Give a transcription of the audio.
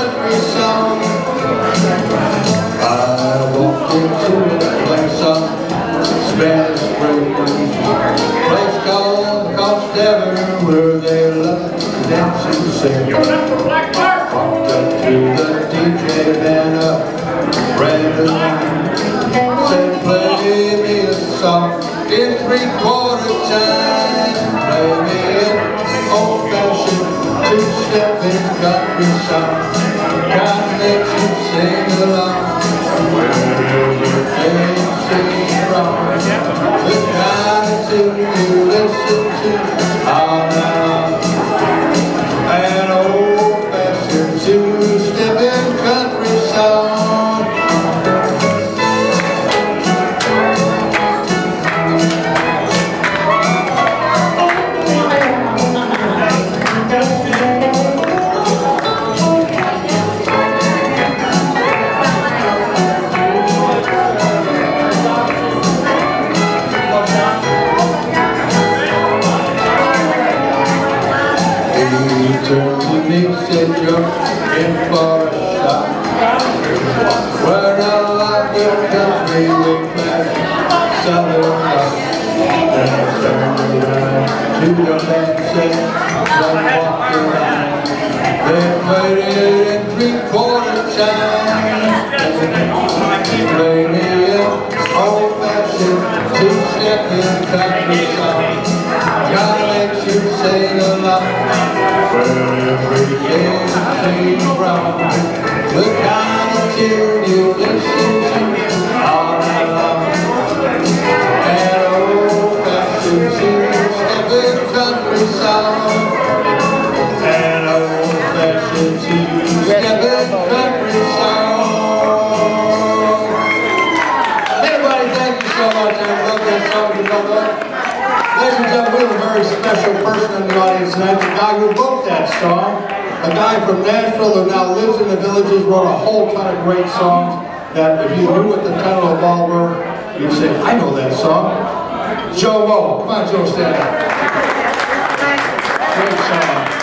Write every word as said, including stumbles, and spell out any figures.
country song. I walked into a place on Spanish Spring, place called Tavern, where they love to dance and sing. Walked up to the D J band up, ran the line, said play me a song in three-quarter time. Play me an old-fashioned two-stepping country song. God makes you sing along wherever things seem wrong. The kind of tune you listen to all night long. An old-fashioned two-stepping country song. He turned to me, said, "You're in for a shot. We're not like your country with that southern rock." Then I turned around to the band and said, "Don't walk around." They played it in three-quarter time. Play me an old-fashioned two-stepping country song. God makes you sing along where everything seems wrong. The kind of tune you listen to all night long. An old-fashioned two-stepping country song. An old-fashioned two-stepping country song. Everybody, thank you so much. I love that song. You know that? Ladies and gentlemen, we have a very special person in the audience tonight. The guy who wrote that song, a guy from Nashville who now lives in the Villages, wrote a whole ton of great songs that if you knew what the title of all were, you'd say, I know that song. Joe Mo. Come on, Joe, stand up. Great song.